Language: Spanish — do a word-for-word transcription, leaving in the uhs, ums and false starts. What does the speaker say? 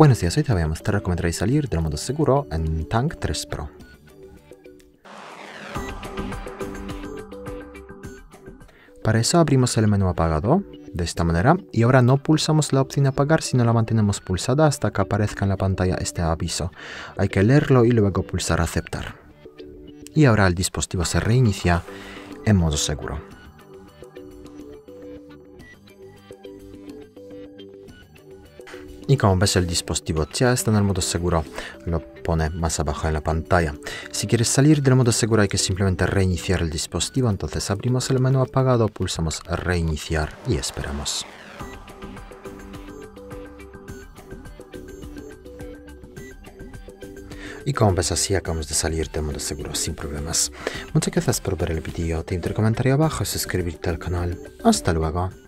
Buenos días, hoy te voy a mostrar cómo entrar y salir del modo seguro en Tank tres Pro. Para eso abrimos el menú apagado, de esta manera, y ahora no pulsamos la opción apagar, sino la mantenemos pulsada hasta que aparezca en la pantalla este aviso. Hay que leerlo y luego pulsar aceptar. Y ahora el dispositivo se reinicia en modo seguro. Y como ves, el dispositivo ya está en el modo seguro, lo pone más abajo en la pantalla. Si quieres salir del modo seguro hay que simplemente reiniciar el dispositivo, entonces abrimos el menú apagado, pulsamos reiniciar y esperamos. Y como ves, así acabamos de salir del modo seguro sin problemas. Muchas gracias por ver el vídeo, te invito a comentar abajo y suscribirte al canal. Hasta luego.